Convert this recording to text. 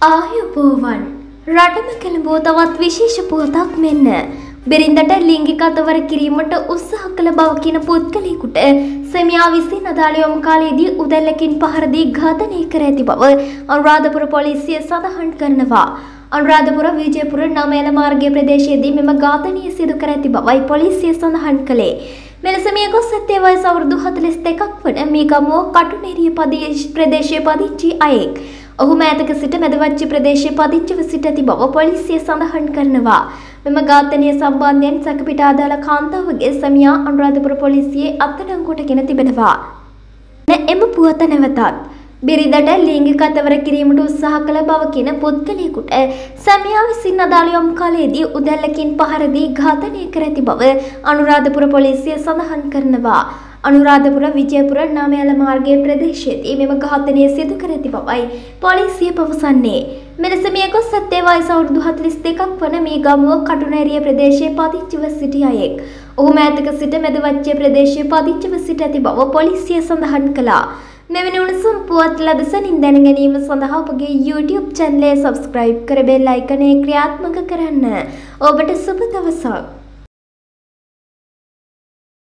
ආයුබෝවන් රටම කෙළඹූ තවත් විශේෂ පුවතක් මෙන්න. බිරිඳට ලිංගික අතවර කිරීමට උත්සාහ කළ බව කියන පුද්ගලයෙකුට සැමියා විසින් අදාළ යොමු කාලයේදී උදැල්ලකින් පහර දී ඝාතනය කර ඇති බව අනුරාධපුර පොලිසිය සඳහන් කරනවා. අනුරාධපුර විජයපුර නවයල මාර්ගයේ ප්‍රදේශයේදී මෙම ඝාතනය සිදු කර ඇති බවයි පොලිසිය සඳහන් කළේ. මෙලෙස මිය ගොස් ඇත්තේ වයස අවුරුදු 42ක් වන මීගමුව කටුනේරිය ප්‍රදේශයේ පදිංචි අයෙක්. ඔහු මෑතක සිට මැදවච්චි ප්‍රදේශයේ පදිංචිව සිට ඇති බව පොලිසිය සඳහන් කරනවා. මෙම ඝාතනය සම්බන්ධයෙන් සැකපිට අදාළ කාන්තාවගේ සැමියා අනුරාධපුර පොලිසියේ අත්අඩංගුවටගෙන තිබෙනවා. එම පුවත නැවතත් බිරිඳට ලිංගික අතවර කිරීමට උත්සාහ කළ බව කියන පුද්ගලයෙකුට සැමියා විසින් අදාළ යොමු කාලයේදී උදැල්ලකින් පහර දී ඝාතනය කර ඇති බව අනුරාධපුර පොලිසිය සඳහන් කරනවා. අනුරාධපුර විජයපුර නවයල මාර්ගයේ ප්‍රදේශයේදී මෙම ඝාතනය සිදු කර ඇති බවයි පොලිසිය පවසන්නේ. මෙලෙස මිය ගොස් ඇත්තේ වයස අවුරුදු 42ක් වන මීගමුව කටුනේරිය ප්‍රදේශයේ පදිංචිව සිටි අයෙක්. ඔහු මෑතක සිට මැදවච්චේ ප්‍රදේශයේ පදිංචිව සිට ඇති බව පොලිසිය සඳහන් කළා. මෙවැනි උණුසුම් පුවත් ලදසනින් දැන ගැනීම සඳහා ඔබගේ YouTube channel එක subscribe කර බෙල් අයිකනය ක්‍රියාත්මක කරන්න. ඔබට සුබ දවසක්.